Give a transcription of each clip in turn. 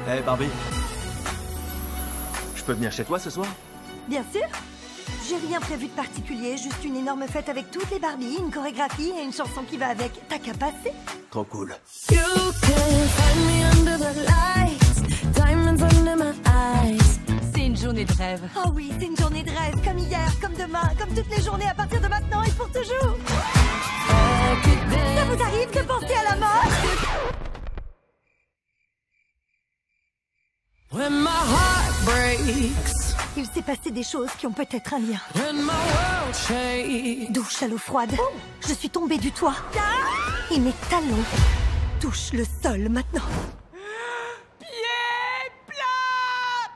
Hey Barbie, je peux venir chez toi ce soir? Bien sûr. J'ai rien prévu de particulier, juste une énorme fête avec toutes les Barbies, une chorégraphie et une chanson qui va avec. T'as qu'à passer. Trop cool. You can find me under the lights, diamonds under my eyes. C'est une journée de rêve. Oh oui, c'est une journée de rêve, comme hier, comme demain, comme toutes les journées à partir de maintenant et pour toujours. Ça vous arrive de penser à la mort? When my heart breaks, Il s'est passé des choses qui ont peut-être un lien. when my world shakes. Douche à l'eau froide. Je suis tombée du toit. Et mes talons touchent le sol maintenant. Pieds plats!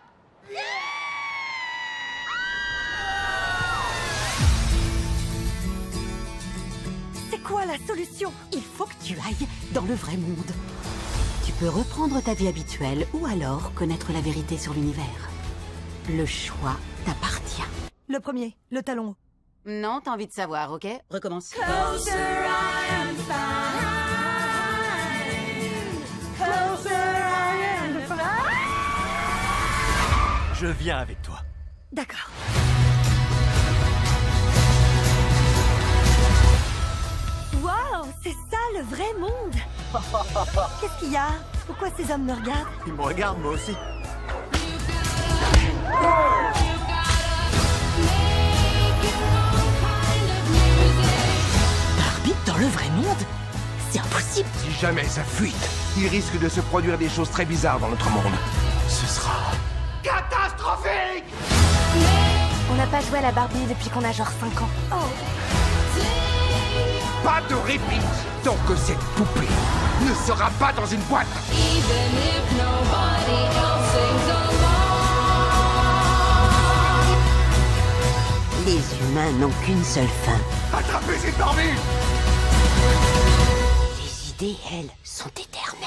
C'est quoi la solution? Il faut que tu ailles dans le vrai monde. Tu peux reprendre ta vie habituelle ou alors connaître la vérité sur l'univers. Le choix t'appartient. Le premier, le talon. Non, t'as envie de savoir, ok? Recommence. Je viens avec toi. D'accord. Waouh, c'est ça le vrai monde. Qu'est-ce qu'il y a? Pourquoi ces hommes me regardent? Il me regarde moi aussi. Barbie dans le vrai monde? C'est impossible. Si jamais ça fuite, il risque de se produire des choses très bizarres dans notre monde. Ce sera catastrophique! On n'a pas joué à la Barbie depuis qu'on a genre 5 ans. Oh. Pas de répit tant que cette poupée ne sera pas dans une boîte. Even if nobody else sings along. Les humains n'ont qu'une seule fin. Attrapez cette Barbie! Les idées, elles, sont éternelles.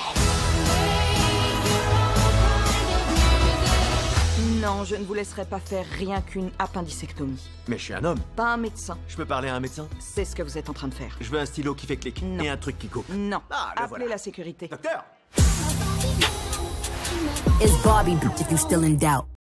Non, je ne vous laisserai pas faire rien qu'une appendicectomie. Mais je suis un homme. Pas un médecin. Je peux parler à un médecin? C'est ce que vous êtes en train de faire. Je veux un stylo qui fait clic. Non. Et un truc qui coupe. Non. Ah, le Appelez voilà. la sécurité. Docteur! It's Barbie if you're still in doubt.